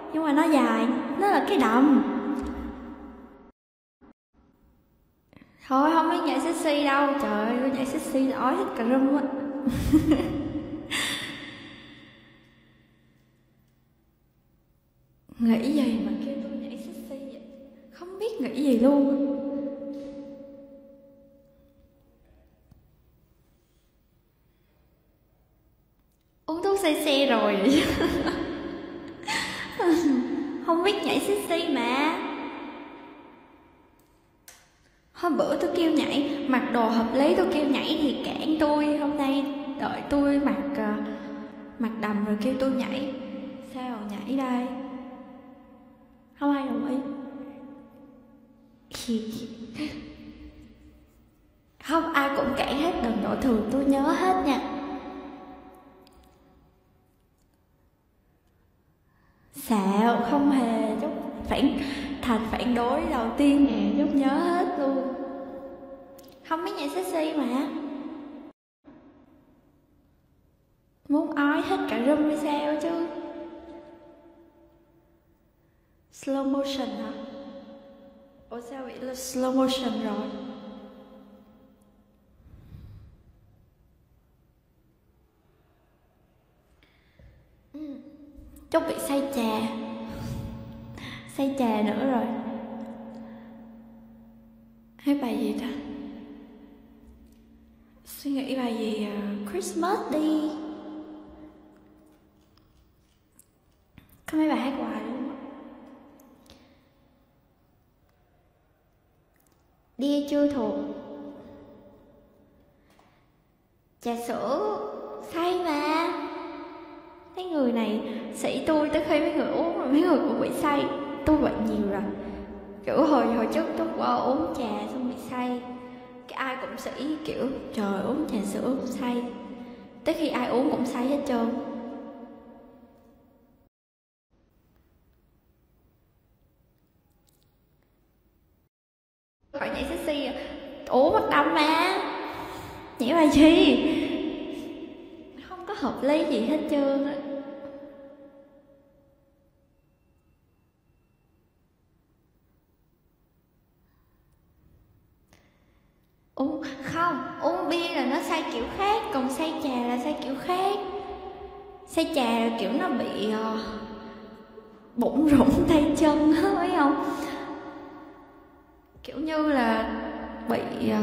nhưng mà nó dài, nó là cái đầm. Thôi không biết nhảy sexy đâu, trời ơi nhảy sexy là ói hết cả râm á. Nghĩ gì mà kêu tôi nhảy sexy vậy, không biết nghĩ gì luôn. Uống thuốc say xe rồi vậy chứ. Không biết nhảy sexy mà. Hôm bữa tôi kêu nhảy, mặc đồ hợp lý tôi kêu nhảy thì cản tôi. Hôm nay đợi tôi mặc đầm rồi kêu tôi nhảy. Sao nhảy đây? Không ai đồng ý. Không, ai cũng cản hết, đừng đổ thừa tôi nhớ hết nha. Xạo, không hề chút phản đối đầu tiên nè, chút nhớ hết luôn. Không biết nhảy sexy mà. Muốn ói hết cả room hay sao chứ. Slow motion hả? Ủa sao vậy là slow motion rồi? Chúc bị say trà nữa rồi. Hay bài gì ta? Suy nghĩ bài gì? Christmas đi. Có mấy bài hát hoài luôn á. Đi chưa thuộc. Trà sữa say mà. Mấy người này sĩ tôi tới khi mấy người uống rồi mấy người cũng bị say. Tôi bệnh nhiều rồi. Kiểu hồi trước tôi qua uống trà xong bị say. Cái ai cũng sĩ kiểu trời uống trà sữa cũng say. Tới khi ai uống cũng say hết trơn. Phải nhảy sexy à? Ủa bắt đâm mà. Nhảy bài gì? Không có hợp lý gì hết trơn á. Uống bia là nó say kiểu khác, còn say trà là say kiểu khác. Say trà là kiểu nó bị bụng rủng tay chân á, phải không? Kiểu như là bị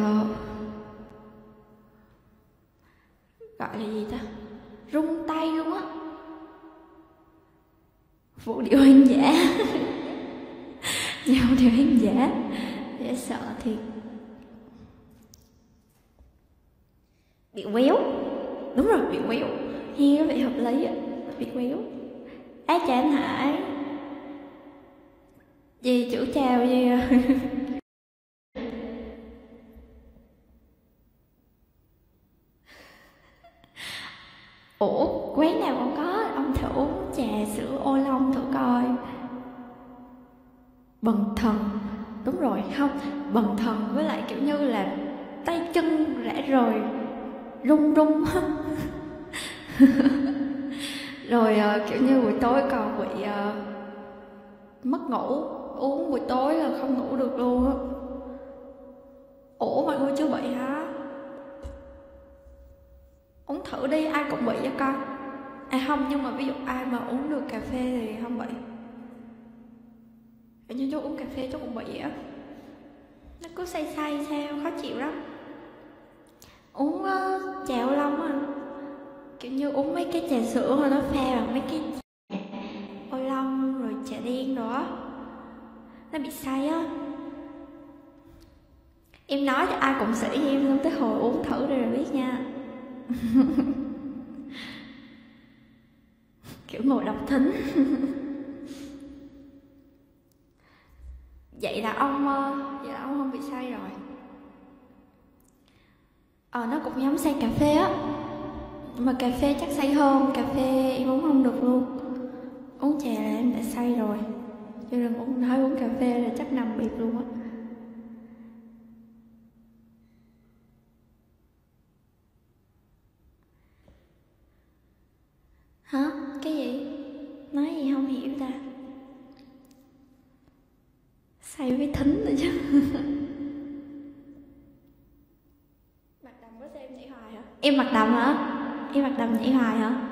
gọi là gì ta? Rung tay luôn á. Vũ điệu hoang dã. Vũ điệu hoang dã. Dễ sợ thiệt. Bị quéo. Đúng rồi, bị quéo. Nghe có vẻ hợp lý á. Bị quéo. Á chà anh Hải. Gì chữ chào gì à? Ủa, quán nào còn có, ông thử uống trà sữa ô long thử coi. Bần thần. Đúng rồi, không, bần thần với lại kiểu như là tay chân rã rời, run run. Rồi kiểu như buổi tối còn bị mất ngủ. Uống buổi tối là không ngủ được luôn á. Ủa mọi người chưa bị hả? Uống thử đi, ai cũng bị cho con. À không, nhưng mà ví dụ ai mà uống được cà phê thì không bị. Kiểu như chú uống cà phê chú cũng bị vậy á. Nó cứ say say sao, khó chịu lắm. Uống trà ô long á, kiểu như uống mấy cái trà sữa mà nó pha bằng mấy cái trà ô long rồi trà đen rồi á, nó bị say á. Em nói cho ai cũng sĩ em luôn, tới hồi uống thử rồi biết nha. Kiểu ngồi đọc thính. Vậy là ông không bị say rồi. Nó cũng giống say cà phê á, mà cà phê chắc say hơn. Cà phê em uống không được luôn. Uống trà là em đã say rồi, chứ đừng nói uống cà phê là chắc nằm biệt luôn á. Hả? Cái gì? Nói gì không hiểu ta? Say với thính nữa chứ. Mặt đầm có xem nhảy hoài hả? Em mặt đầm hả? Em mặt đầm nhảy hoài hả?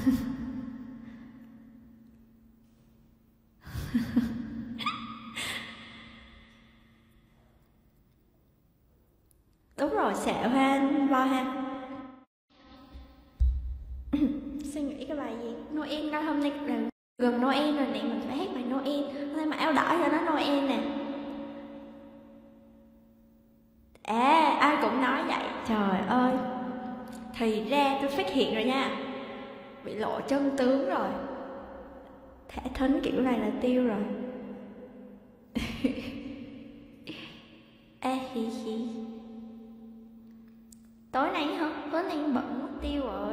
Đúng rồi, xạo ha, voi ha. Suy nghĩ cái bài gì? Noel đâu, hôm nay gần Noel rồi nè, mình phải hát bài Noel. Hôm nay mặc áo đỏ cho nó Noel nè. À, ai cũng nói vậy. Trời ơi, thì ra tôi phát hiện rồi nha. Bị lộ chân tướng rồi. Thả thính kiểu này là tiêu rồi. Ê hi hi. Tối nay hả? Tối nay bận mất tiêu rồi.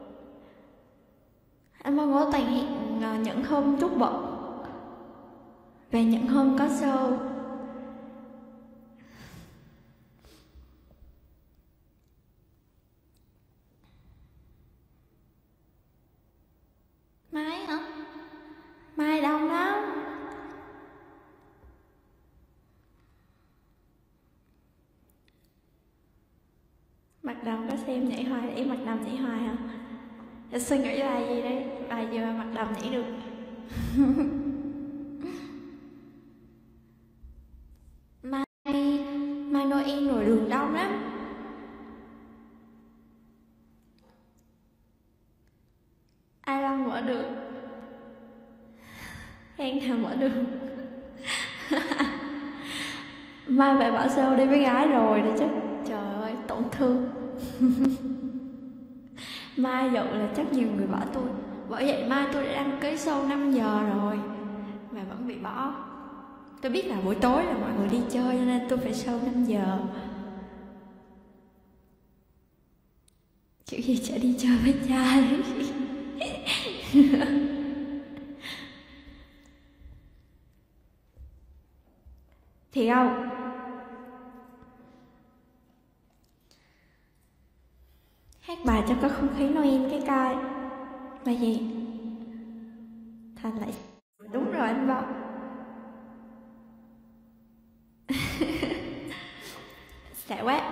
Anh mong ngỏ toàn hiện những hôm chút bận và những hôm có show. Mai hả? Mai đông lắm. Mặt đầm có xem nhảy hoài, em mặt đầm nhảy hoài hả? Để suy nghĩ bài gì đây? Bài gì mà mặt đầm nhảy được? Mai Noel rồi đường đông lắm. Ai Long mở đường? Hẹn nào mở đường? Mai phải bỏ show đi với gái rồi đấy chứ. Trời ơi, tổn thương. Mai giận là chắc nhiều người bỏ tôi. Bởi vậy mai tôi đã đăng ký show 5 giờ rồi mà vẫn bị bỏ. Tôi biết là buổi tối là mọi người đi chơi cho nên tôi phải show 5 giờ. Kiểu gì chả đi chơi với trai. Thì không. Hát bài cho có không khí Noel cái coi. Bài gì? Thành lại. Đúng rồi anh Vọng. Sợ quá.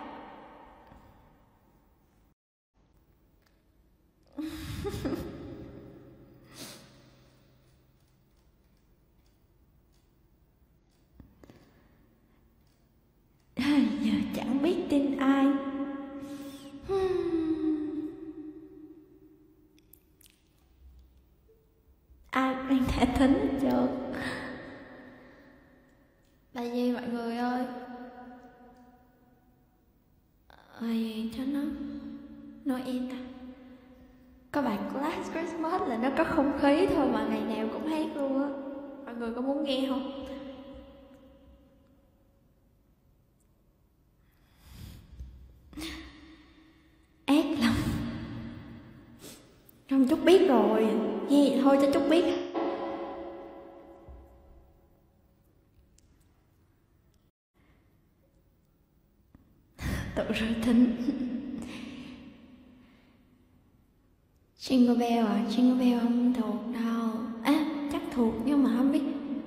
Giờ chẳng biết tin ai. Ai đang thả thính hết trơn. Bài gì mọi người ơi? Bài gì cho nó Noel ta? Có bài Last Christmas là nó có không khí thôi mà ngày nào cũng hát luôn á. Mọi người có muốn nghe không? Ác lắm. Không, Trúc biết rồi. Nghe vậy thôi cho Trúc biết. Tự rơi thính. Jingle Bell à? Jingle Bell không thuộc đâu. À, chắc thuộc nhưng mà không biết.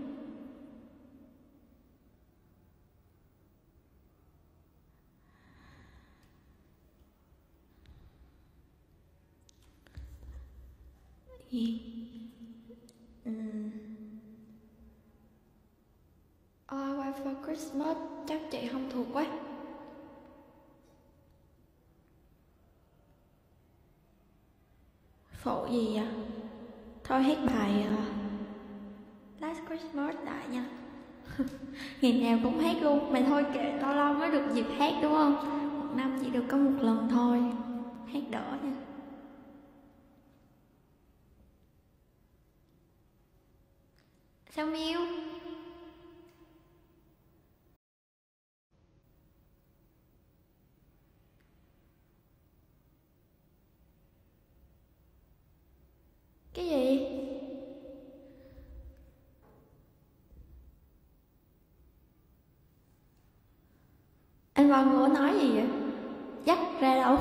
Gì? All I Want for Christmas chắc chị không thuộc quá. Phụ gì vậy? Thôi hát bài Last Christmas lại nha. Ngày nào cũng hát luôn. Mà thôi kệ, lâu lâu mới được dịp hát đúng không? Một năm chỉ được có một lần thôi. Hát đỡ nha. Sao Miu? Cái gì? Anh Văn Ngô nói gì vậy? Dắt ra đâu?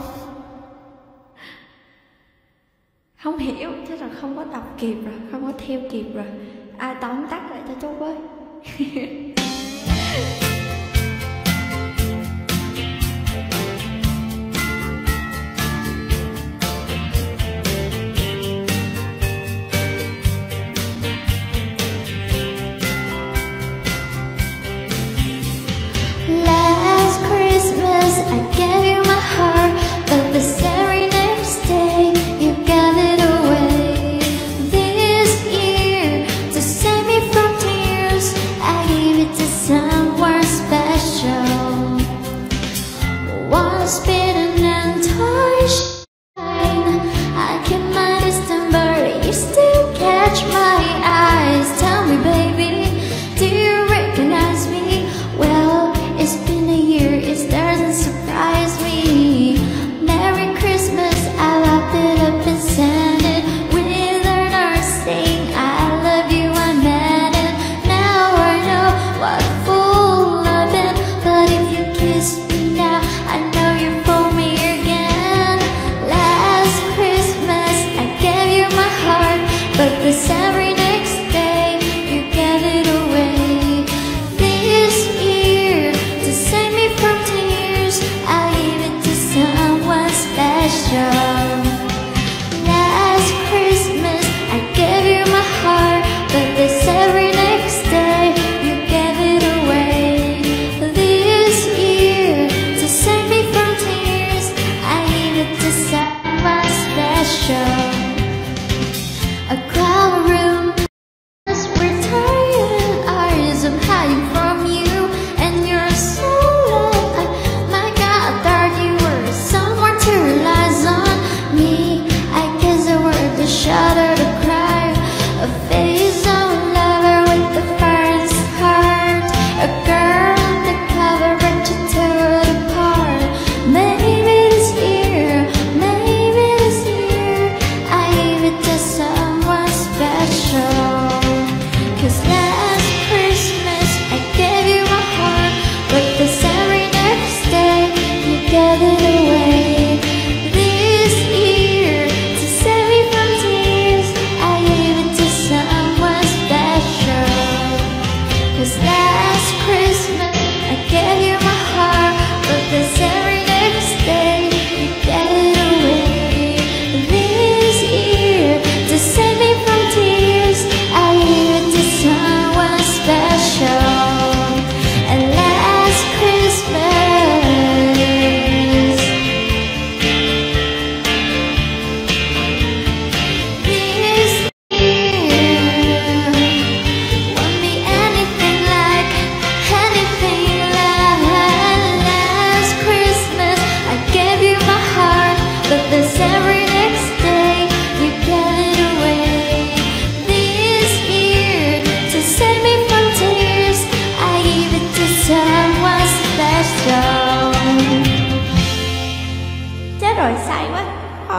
Không hiểu, chắc là không có đọc kịp rồi, không có theo kịp rồi. Ai tóm tắt lại cho chú với. Last Christmas I gave you my heart, but the very next day you gave it away. This year, to save me from tears, I gave it to someone special. Once bitten and twice shy, I kept my distance, but you still catch my eyes. Tell me, baby, do you recognize me? Well, it's been a year, it doesn't surprise me. Merry Christmas, I wrapped it up and sent it with a note saying I love you, I meant it. Now I know what a fool I've been, but if you kiss me now, I know you're for me again. Last Christmas I gave you my heart, but the very next day you gave it away. This year, to save me from tears, I gave it to someone special. Last Christmas I gave you my heart, but this very next day you gave it away. This year, to save me from tears, I gave it to someone special. A crowded room, we're tired eyes of hiding from you, and you're so loud. My God, I thought you were someone to rely on. Me, I guess I were the shudder, the cry, a face of a lover with the first heart, a girl undercover and to tear it apart. Maybe this year, I gave it to someone special. 'Cause last Christmas I gave you my heart, but the very next day you gave it away. This year, to save me from tears, I gave it to someone special. 'Cause last Christmas I gave you my heart, but the very next day you gave it away. This year, to save me from tears, I gave it to someone special. And last Christmas, this year, won't be anything like last Christmas. I gave you my heart, but the very next day you gave it away. This year, to save me from tears, I gave it to someone special. Chết rồi, say quá.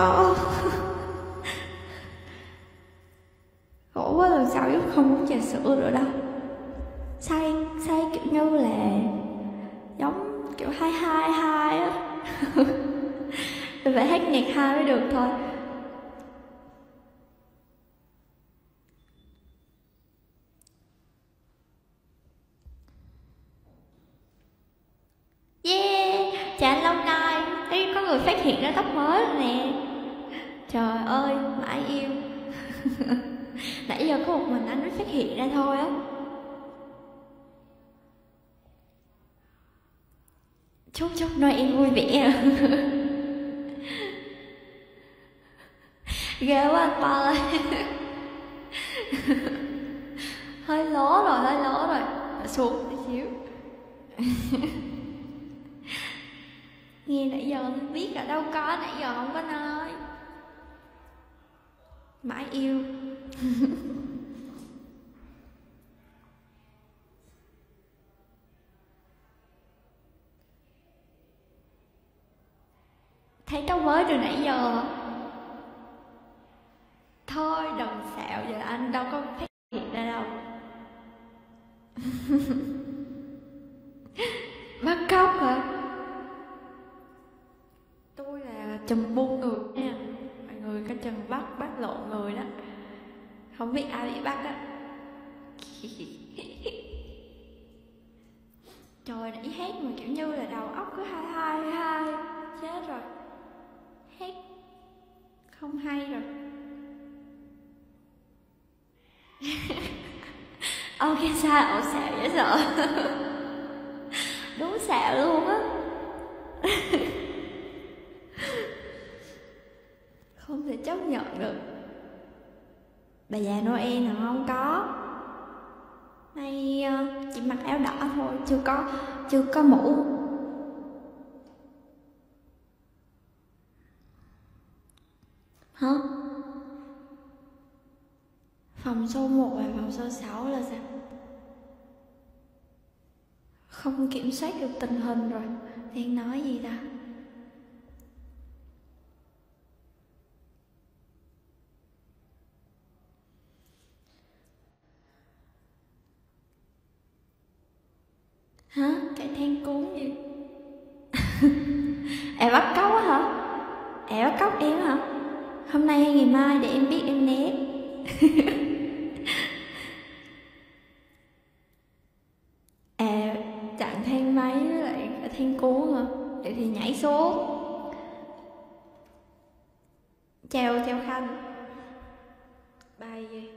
Khổ quá, lần sau chứ không uống trà sữa nữa đâu. Say kiểu như là giống kiểu hai á. Mình phải hát nhạc hai mới được thôi. Yeah, chà lâu nay thấy có người phát hiện ra tóc mới rồi nè. Trời ơi, mãi yêu. Nãy giờ có một mình anh mới phát hiện ra thôi á. Chúc Noel vui vẻ. Ghê quá anh Paul ơi. Hơi lố rồi. Xuống tí xíu. Nghe nãy giờ không biết ở đâu có, nãy giờ không có nói. Mãi yêu. Thấy tao mới từ nãy giờ. Thôi đừng xạo, giờ anh đâu có phát hiện ra đâu. Bắt cóc hả? Tôi là chùm buôn người nha. Mọi người có chừng bắt lộn người đó. Không biết ai bị bắt á. Trời, nãy hát mà kiểu như là đầu óc cứ hai hai hai. Chết rồi. Hát không hay rồi. Ok, sao xạo dễ sợ. Đúng xạo luôn á. Không thể chấp nhận được. Bà già Noel nào không có. Nay chỉ mặc áo đỏ thôi, chưa có mũ. Hả? Phòng số 1 và phòng số 6 là sao? Không kiểm soát được tình hình rồi. Đang nói gì ta? Hả? Cái than cuốn gì? Em bắt cóc á hả? Em bắt cóc em hả? Hôm nay hay ngày mai để em biết em né. À, chặn thang máy với lại cả thang cuốn hả? Vậy thì nhảy xuống. Chào Khanh. Bài gì?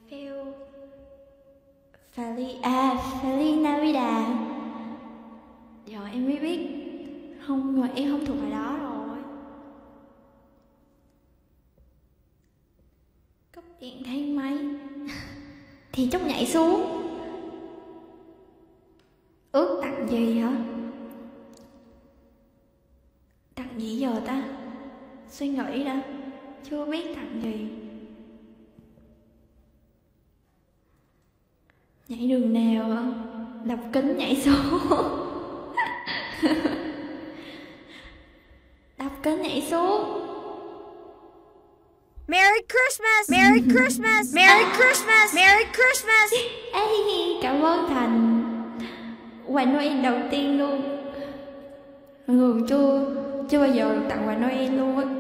Feliz Navidad. Rồi em mới biết. Không, mà em không thuộc bài đó rồi. Cúp điện thang máy. Thì chốc nhảy xuống. Ước tặng gì hả? Tặng gì giờ ta? Suy nghĩ đã. Chưa biết tặng gì. Nhảy đường nào hả? Đập kính nhảy xuống. Đập kính nhảy xuống. Merry Christmas! Merry Christmas! Merry Christmas! Merry Christmas! Ê, cảm ơn Thành. Quà Noel đầu tiên luôn. Mọi người chưa bao giờ được tặng quà Noel luôn á.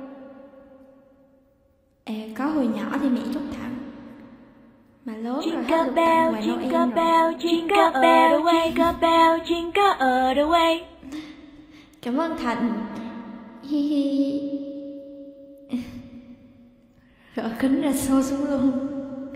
Có hồi nhỏ thì mẹ chúc tặng. Mà lớn rồi hết được tặng quà Noel rồi. Jingle bell, jingle all the way, jingle bell, jingle all the way. Cảm ơn Thành. Hi hi. Gỡ kính ra xô xuống luôn.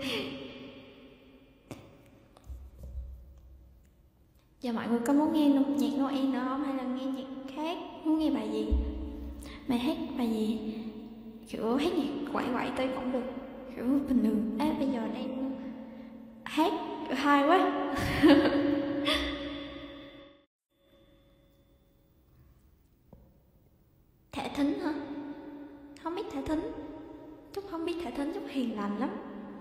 Giờ mọi người có muốn nghe nhạc Noel nữa không? Hay là nghe nhạc khác? Muốn nghe bài gì? Mày hát bài gì? Kiểu hát nhạc quậy quậy tôi cũng được. Kiểu bình thường. Bây giờ đang hát hay quá. Thả thính hả? Không biết thả thính. Trúc không biết thả thính, Trúc hiền lành lắm.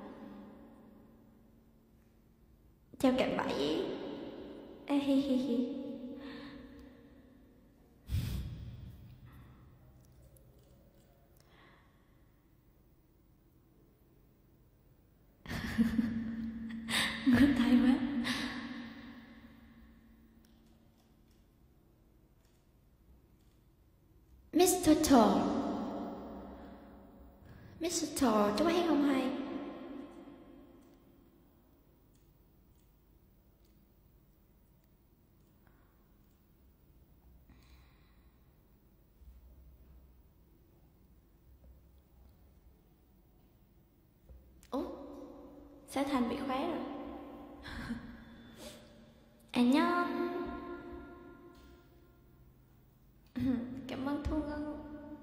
Chào cạm bẫy. Hi hi hi. Ngứa tay quá. Mistletoe. Mistletoe, chú hát không hay. Ủa, sao Thành bị khóa rồi? Annyeong. Cảm ơn Thu Ngân.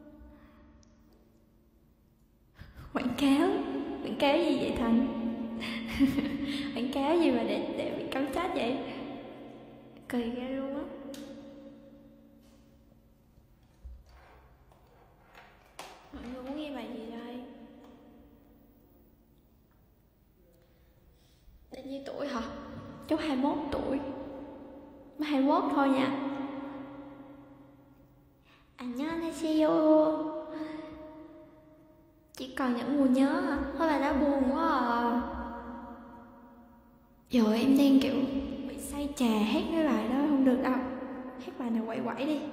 Quảng cáo gì vậy Thành? Quảng cáo gì mà để bị cấm chết vậy? Cười ra luôn á. Mọi người muốn nghe bài gì đây? Bao nhiêu tuổi hả? Chú 21 tuổi. Mới 21 thôi nha. 안녕하세요. Chỉ còn những mùa nhớ hả? Thôi là đã buồn quá à. Giờ em đang kiểu bị say trà, hát cái bài đó không được đâu. Hát bài nào quậy quậy đi.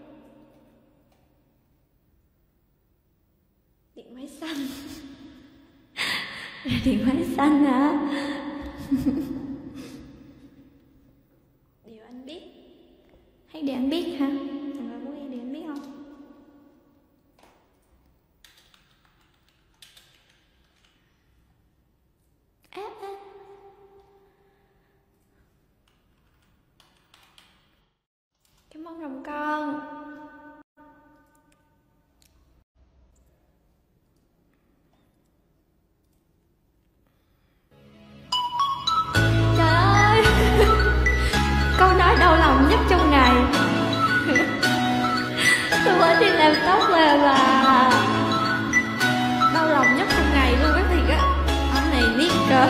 Điện máy xanh. Điện máy xanh hả? Điều anh biết làm tóc là đau lòng nhất trong ngày luôn á thiệt á. Ông này biết cơ.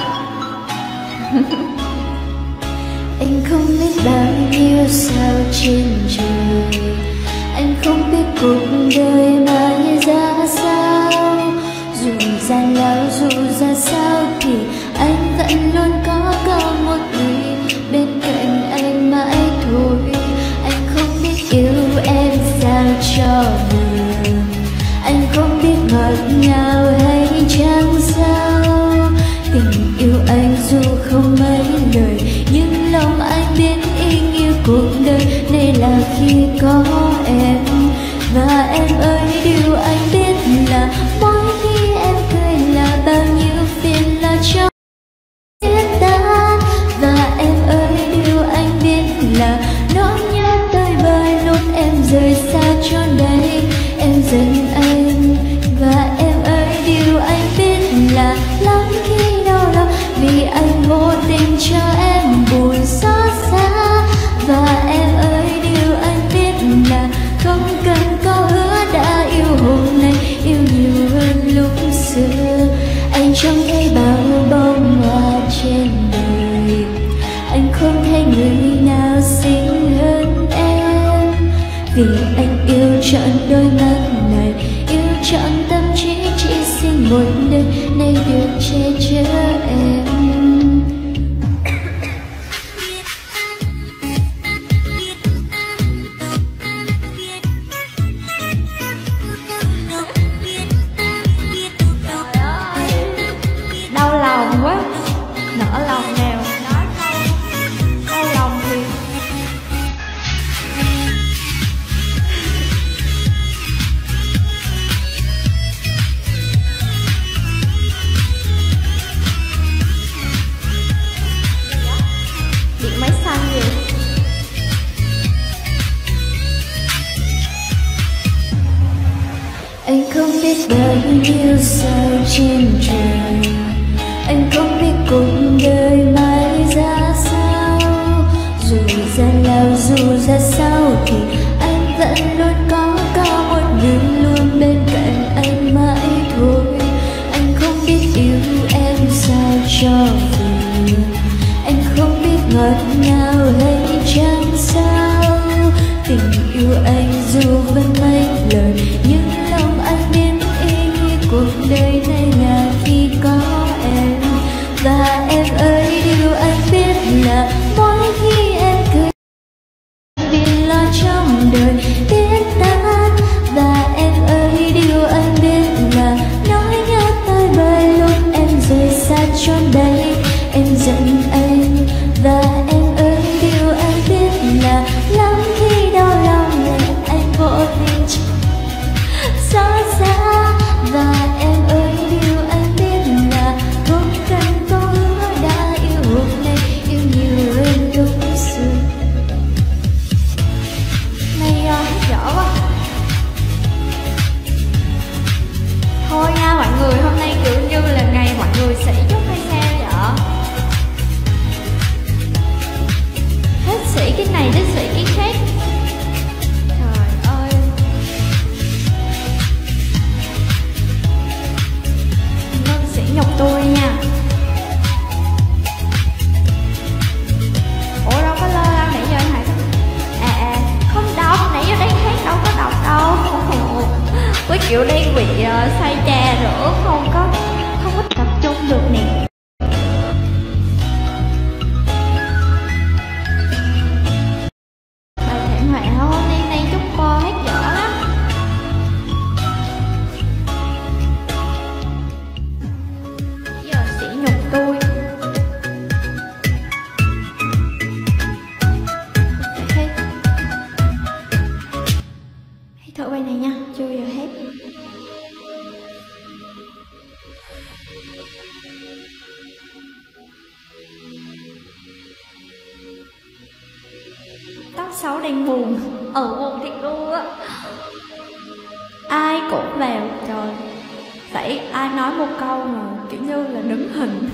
Anh không biết bao nhiêu sao trên trời, anh không biết cuộc đời mãi ra sao. Dù gian lao dù ra sao thì anh vẫn luôn có một người bên cạnh anh mãi thôi. Anh không biết yêu em sao cho vừa, anh không biết ngọt ngào hay chẳng sao. Tình yêu anh dù không mấy lời, nhưng lòng anh biết ý nghĩa cuộc đời này là khi có em. Và em ơi, điều anh biết là mỗi khi em cười là bao nhiêu phiền là cho biết tan. Và em ơi, điều anh biết là nỗi nhớ tới vơi lúc em rời xa chốn đây. Em giận anh. Và em ơi, điều anh biết là lắm khi đau lòng vì anh vô tình cho em buồn xót xa. Và em ơi, điều anh biết là không cần có hứa đã yêu hôm nay, yêu nhiều hơn lúc xưa. Anh chẳng thấy bao bông hoa trên đời, anh không thấy người nào xinh hơn em. Vì anh yêu trọn đôi mắt này, yêu trọn tâm trí, chỉ xin một đời này được che chở em. Đau lòng quá, nỡ lòng nào nói câu đau lòng thì điện máy xanh gì. Anh không biết bao nhiêu sao trên trời, anh không biết cuộc đời mãi ra sao. Dù gian lao dù ra sao thì anh vẫn luôn có một người luôn bên cạnh anh mãi thôi. Anh không biết yêu em sao cho vừa, anh không biết ngọt ngào hay chẳng sao. Tình yêu anh dù vẫn mấy lời, nhưng lòng anh biết ý nghĩa cuộc đời này là khi có em. Và em ơi, điều anh biết là mỗi khi em cười vì lo trong đời biết tan. Và em ơi, điều anh biết là nỗi nhớ tới bởi lúc em rời xa chốn đây. Em giận anh. Và em ơi, điều anh biết là lắm khi đau lòng là anh vô tình xót xa. Và em ơi, điều anh biết là không cần có hứa đã yêu hôm nay, yêu nhiều hơn lúc xưa. Này hết dở quá. Thôi nha mọi người, hôm nay kiểu như là ngày mọi người sĩ chút hay sao vậy? Hết sĩ cái này đến sĩ cái khác. Trời ơi. Ngân sĩ nhục tôi nha. Ủa đâu có lơ đâu, nãy giờ anh Hải không đọc, nãy giờ đang hát đâu có đọc đâu. Với kiểu đang bị say trà rửa, không có tập trung được nè. Bài thảm họa hôm nay chúc cô hát dở lắm. Giờ sỉ nhục tôi. Hãy thử bài này nha, chưa giờ hết. Tóc xấu đang buồn. Buồn thiệt luôn á. Ai cũng vào trời. Phải ai nói một câu mà kiểu như là đứng hình.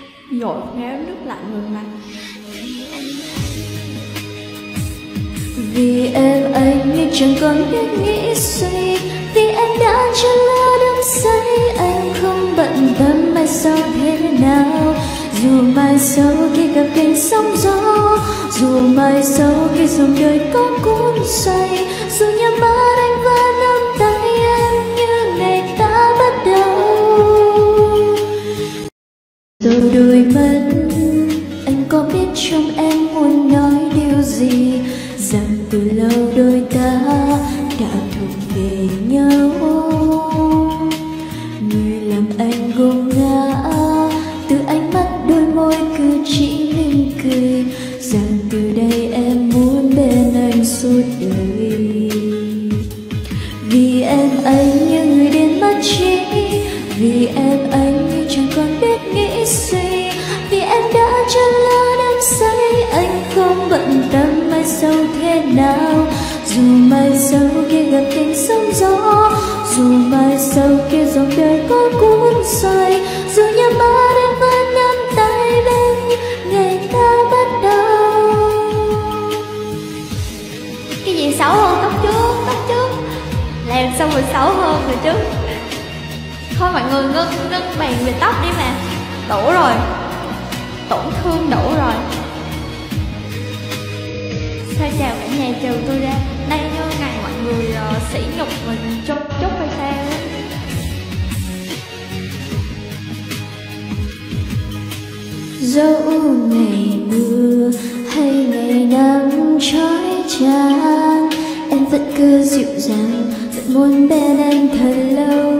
Dội ngáo nước lạnh người mặt. Vì em anh như chẳng còn biết nghĩ suy, vì em đã cho lỡ đắm say. Anh không bận tâm mai sau thế nào, dù mai sau khi gặp cảnh sóng gió, dù mai sau khi dòng đời có cuốn xoay, dù nhắm mắt anh vẫn nắm tay em như ngày ta bắt đầu. Rồi đôi mắt anh có biết trong em muốn nói điều gì, rằng từ lâu đôi ta đã thuộc về nhau. Người làm anh gục ngã, từ ánh mắt đôi môi cứ chỉ mỉm cười, rằng từ đây em muốn bên anh suốt đời. Vì em anh như người đến mất trí, vì em anh như chẳng còn biết nghĩ suy, vì em đã cho lỡ đắm say. Anh không bận tâm mai sau thế nào, dù mai sau kia gặp cảnh sóng gió, dù mai sau kia dòng đời có cuốn xoay, dù nhắm mắt em vẫn nắm tay bên ngày ta bắt đầu. Cái gì xấu hơn tóc trước làm xong rồi xấu hơn rồi chứ. Thôi mọi người ngưng bàn về tóc đi mà, đủ rồi, tổn thương đủ rồi. Sao chào cả nhà, trừ tôi ra đây như ngày mọi người sỉ nhục mình chút hay sao á. Dẫu ngày mưa hay ngày nắng trói chang, em vẫn cứ dịu dàng, vẫn muốn bên anh thật lâu.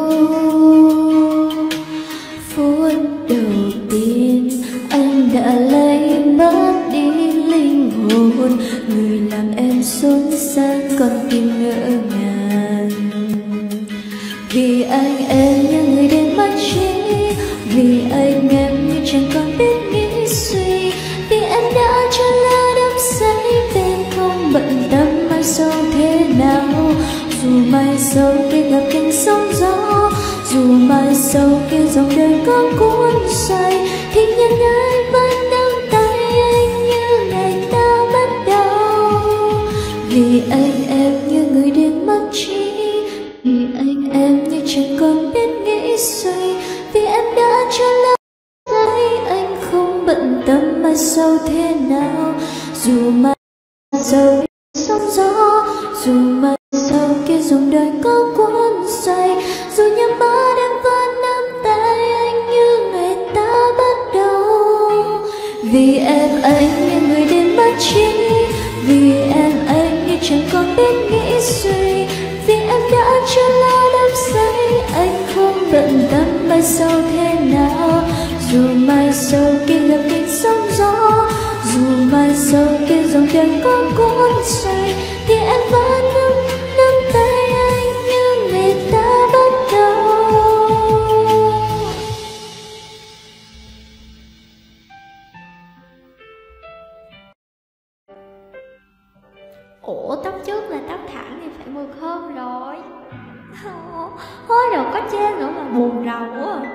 Phút đầu tiên anh đã lấy mất đi linh hồn, người làm em xốn xang còn tim ngỡ ngàng. Vì anh em như người đến mất trí, vì anh em như chẳng còn biết nghĩ suy, vì em đã cho lỡ đắm say. Em không bận tâm mai sau thế nào, dù mai sau kia gặp cảnh sóng gió, dù mai sau kia dòng đời có cuốn xoay, thì nhân anh vẫn nắm tay anh như ngày ta bắt đầu. Vì anh em như người đến mất trí, vì anh em như chẳng còn biết nghĩ suy, vì em đã cho lỡ say. Anh không bận tâm mai sau thế nào, dù mai sau sóng gió, dù mai sau kia dòng đời có cuốn xoay, dù nhắm mắt em vẫn nắm tay anh như ngày ta bắt đầu. Vì em anh như người đến mất trí, vì em anh như chẳng còn biết nghĩ suy, vì em đã cho lỡ đắm say. Anh không bận tâm mai sau thế nào, dù mai sau kia gặp cảnh sóng gió, dù mai sau kia dòng đời có cuốn xoay, thì em vẫn nắm tay anh như ngày ta bắt đầu. Ủa tóc trước là tóc thẳng thì phải mượt hơn rồi. Hối đâu có trên nữa mà buồn rầu quá.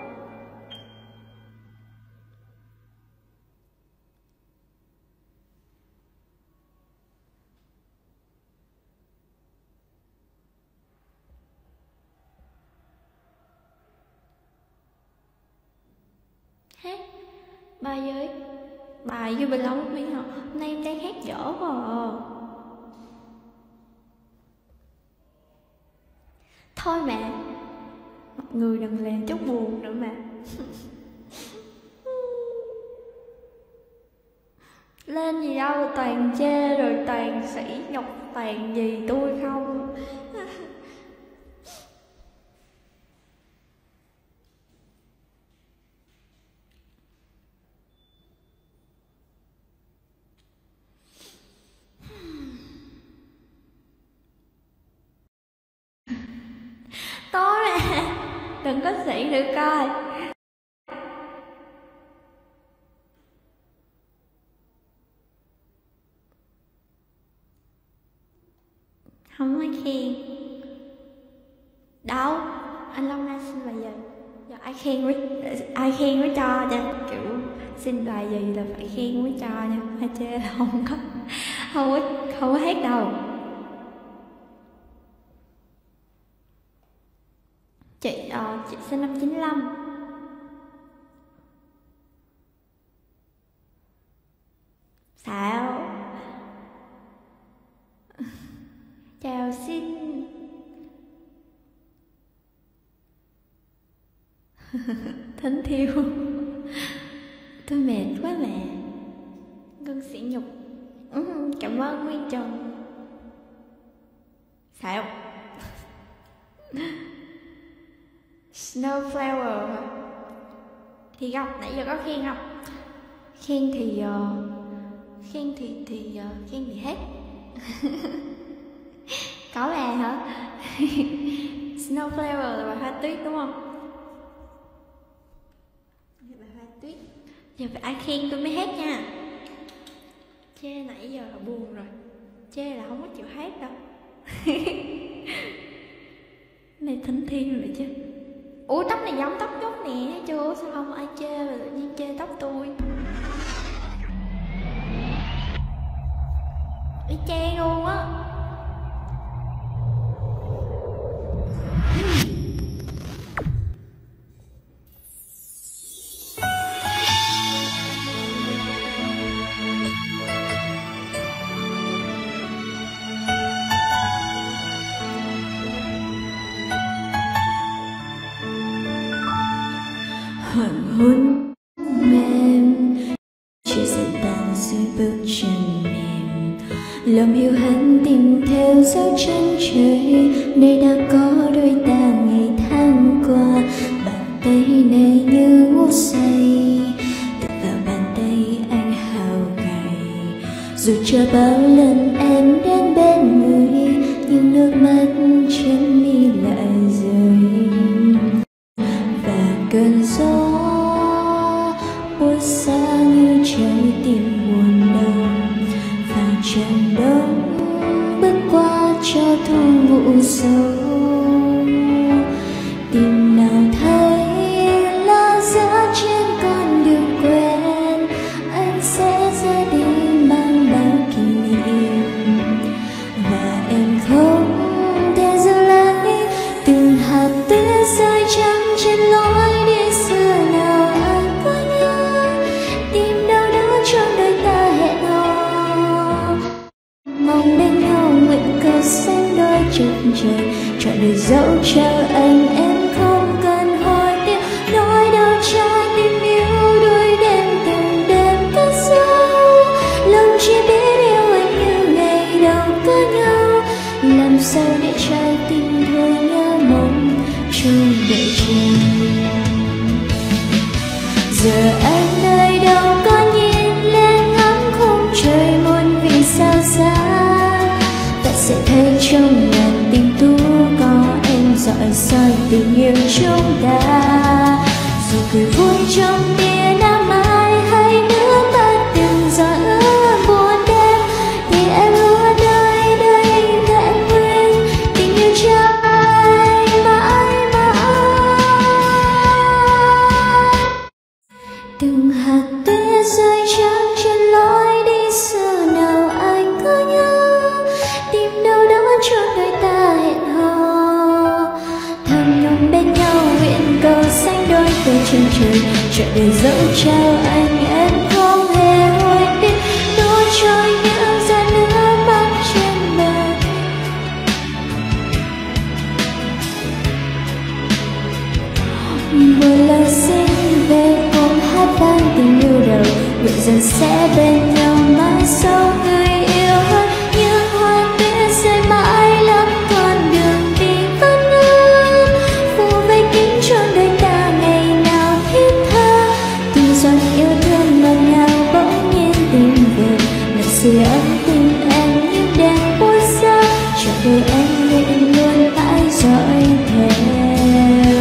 Hát bài vui bình long miếng hả? Hôm nay em đang hát dở quá à. Thôi mà mọi người đừng làm chút buồn nữa mà. Lên gì đâu toàn chê rồi toàn sỉ nhục toàn gì tôi không. Tối mà đừng có sỉ nữa coi. Không ai khen. Đâu, anh Long Na xin bài gì? Giờ ai khen mới cho nha. Kiểu xin bài gì là phải khen mới cho nha. Ai chê là không có. Không có hết đâu. Chị sinh năm 95. Sao? Chào xin. Thính Thiêu. Tôi mệt quá mà. Ngân sỉ nhục. Cảm ơn Nguyên Trần. Sao? Snowflower hả? Thì Ngọc nãy giờ có khen không? Khen thì hết. Có bà hả? Snowflower là bà hoa tuyết đúng không? Bà hoa tuyết. Giờ phải ai khen tôi mới hết nha. Chê nãy giờ là buồn rồi. Chê là không có chịu hết đâu. Này Thính Thiên rồi chứ. Ủa tóc này giống tóc Nhút nè. Chưa sao không ai chê mà tự nhiên chê tóc tôi. Y chang luôn á. Hoàng hôn mềm chia sẻ tan dưới bước chân mềm, lòng yêu hận tìm theo dấu chân trời, nơi đã có đôi ta ngày tháng qua. Bàn tay này như ngủ say tựa vào bàn tay anh hao gầy, dù chưa bao lần em đến bên người nhưng nước mắt trên mi lại rơi. Cơn gió buốt xa như trái tim buồn đau, và trận đông bước qua cho thu ngủ sâu. Tìm nào thấy lá giá trên con đường quen, anh sẽ ra đi mang bao kỷ niệm, và em không thể giữ lại từng hạt tuyết rơi trắng trên lối xanh đôi chân trời. Chọn đời dẫu cho anh em không cần hỏi tiếc, nói đâu trái tim yêu đôi đêm từng đêm cất giấu. Lòng chỉ biết yêu anh như ngày đầu có nhau, làm sao để trái tim thôi nhớ mong trông đợi chờ. Giờ anh nơi đâu có nhìn lên ngắm khung trời muôn vì sao xa, sẽ thấy trong ngàn tình tú có em dõi soi tình yêu chúng ta. Dù cười vui trong tia nắng mai hay nước mắt từng giọt ướt buồn đêm, thì em hứa nơi đây vẹn nguyên tình yêu cho anh mãi mãi. Từng hạt tuyết rơi trắng trên lối đi xưa nào anh có nhớ, tìm đâu đó cho đôi ta hẹn hò, thầm nhung bên nhau nguyện cầu xanh đôi từ chân trời. Chọn đời dẫu trao anh em không hề hối tiếc, đổ trôi những giọt nước mắt trên bờ. Một lời xin về cùng hát vang tình yêu đầu, nguyện dần sẽ bên nhau mãi sau người yêu hơn. Những hoa tuyết rơi mãi lắm con đường tình vẫn ước, phủ vây kín trọn đời ta ngày nào thiết tha. Từng giọt yêu thương ngọt ngào bỗng nhiên tìm về, lại sưởi ấm tình em như đèn buốt xa. Trọn đời anh nguyện luôn mãi dõi theo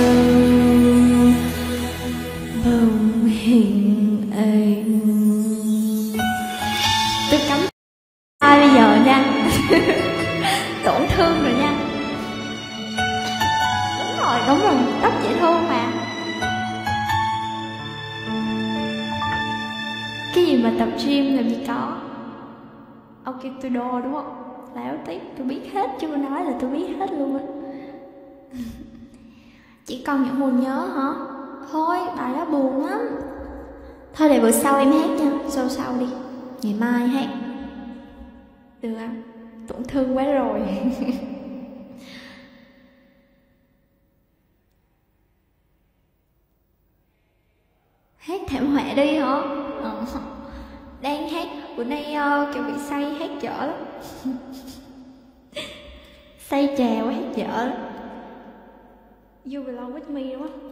bóng hình anh. Tôi cấm ai bây giờ nha. Tổn thương rồi nha. Đúng rồi, tóc dễ thương mà. Cái gì mà tập gym làm gì có. Ông kêu tôi đô đúng không? Láo tiếp, tôi biết hết chứ, nói là tôi biết hết luôn á. Chỉ còn những buồn nhớ hả? Thôi, bài đó buồn lắm. Thôi để bữa sau em hát nha, sau đi. Ngày mai hát. Được không? Tổn thương quá rồi. Hát thảm họa đi hả? Đang hát, bữa nay kiểu bị say hát dở lắm. Say trà quá hát dở lắm. You belong with me đúng không?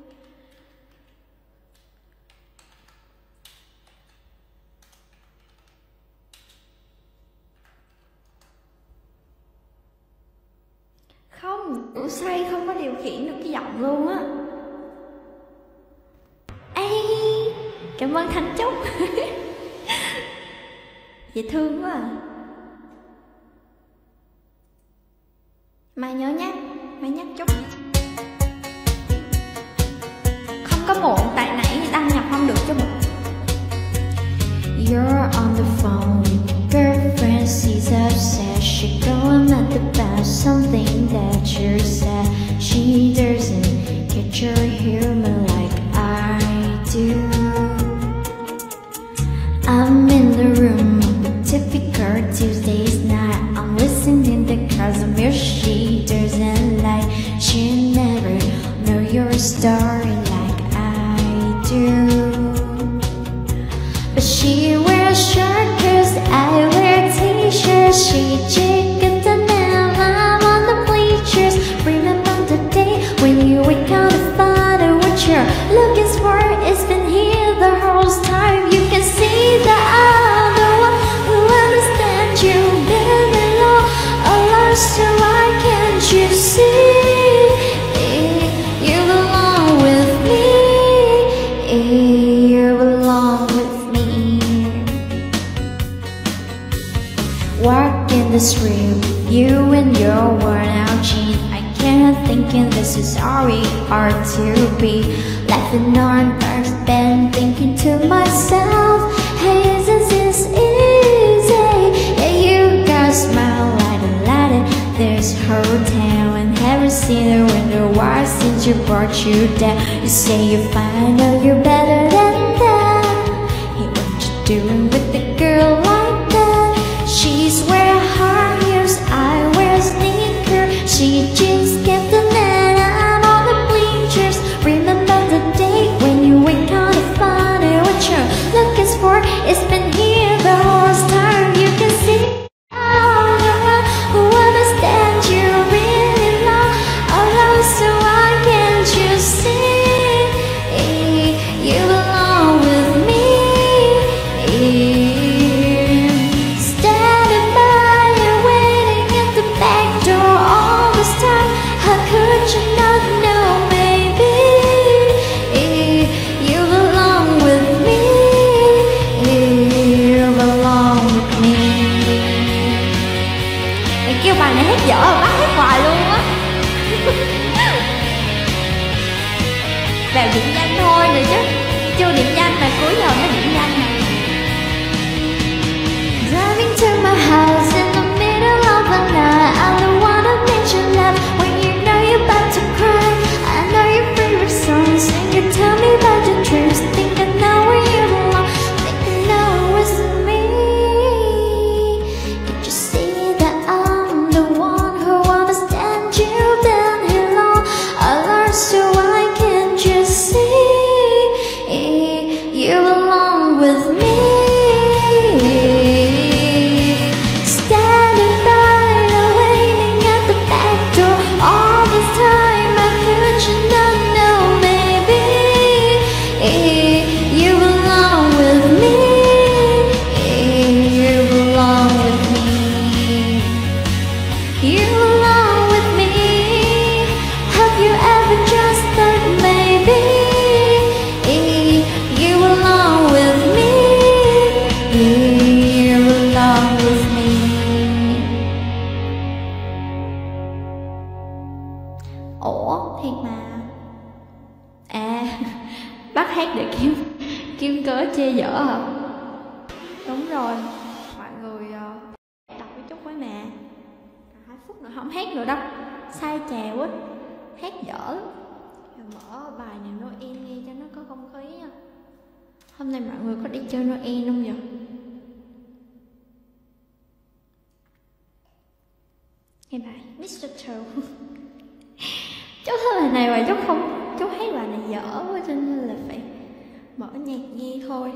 Không, đủ say không có điều khiển được cái giọng luôn á. Ê, cảm ơn Thanh Trúc. Dễ thương quá à. Mai nhớ nhắc, mai nhắc chút. Không có muộn, tại nãy đăng nhập không được cho muộn. You're on the phone with your girlfriend, she's upset. She going mad about something that you said. She doesn't get your humor like I do. I'm in the room on the typical Tuesday's night. I'm listening to cause of your she doesn't like. She never know your story like I do. But she wears short cause I wear t-shirts. She chickens and now I'm on the bleachers. Remember the day when you wake up to find out what you're looking for. It's been here the whole time. You can see that I'm the one who understands you better all alone. So why can't you see you belong with me? You belong with me. Walk in this room, you in your worn out jeans. I can't thinking this is how we are to be. Laughing on first bed, thinking to myself, hey, isn't this easy? Yeah, you got a smile like a light. There's hotel and haven't seen a window why since you brought you down. You say you find out you're better than that. Hey, what you doing with a girl like that? She's wearing high heels, I wear sneakers. She just kept the man, I'm on the bleachers. Remember the day when you wake up to find out what you're looking for. It's been here the whole time. You can see I'm the one who understands you really long. Oh, so why can't you see you belong with me? Standing by you, waiting at the back door all this time. How could you not know, baby? You belong with me. You belong with me. Mày kêu bài này hát dở mà bắt hát hoài luôn á. Vào điểm danh thôi rồi chứ. Chưa điểm danh mà cuối giờ mới điểm danh nè. Driving to my house in the middle of the night. I don't wanna make you laugh when you know you're about to cry. I know your favorite songs and you tell me about your dreams. Think I know where you belong, think I know it's me. Can't you see that I'm the one who understands you? Been here long, I learned, so why can't you see you belong with me? Standing by and waiting at the back door all this time. I could you not know, baby? You belong with me. You belong with me. You belong with me. Have you ever just thought, maybe you belong with me? You belong with me. Ủa thiệt mà. À, bắt hát để kiếm cớ chê dở hả? Đúng rồi, mọi người không hát nữa đâu, sai trà quá, hát dở lắm. Rồi mở bài này Noel nghe cho nó có không khí nha. Hôm nay mọi người có đi chơi Noel không vậy? Nghe bài Mistletoe. Chú thấy bài này mà chú thấy bài này dở quá cho nên là phải mở nhạc nghe thôi.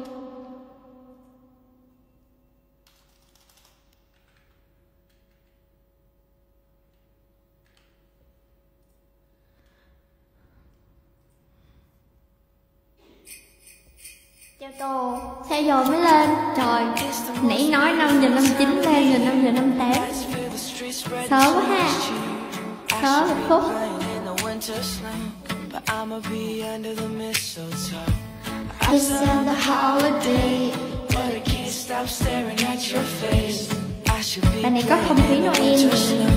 Chào Tô, sao giờ mới lên? Trời, nãy nói 5:59 lên rồi 5:58. Sớm quá ha. Sớm một phút. It's on the holiday. Bài này có không khí Noel nè.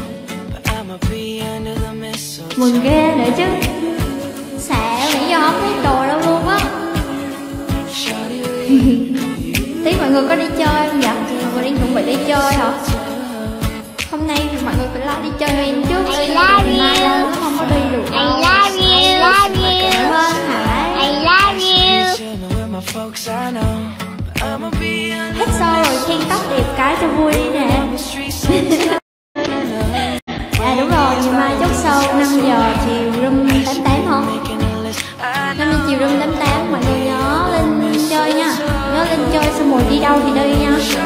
Mừng ghê nữa chứ. Xạ, nãy giờ không thấy đồ đâu luôn á. Tí mọi người có đi chơi không vậy? Mọi người đang chuẩn bị đi chơi hả? Hôm nay thì mọi người phải lo đi chơi Noel trước. I love you. Mai nó không có đi được. I love you. I love you. Cảm ơn Hải. I love you. Hết show rồi khen tóc đẹp cái cho vui đi nè. À đúng rồi, ngày mai chốt show 5 giờ chiều room 88 không? 5 giờ chiều room 88, mọi người nhớ lên chơi nha. Nhớ lên chơi xong rồi đi đâu thì đi nha.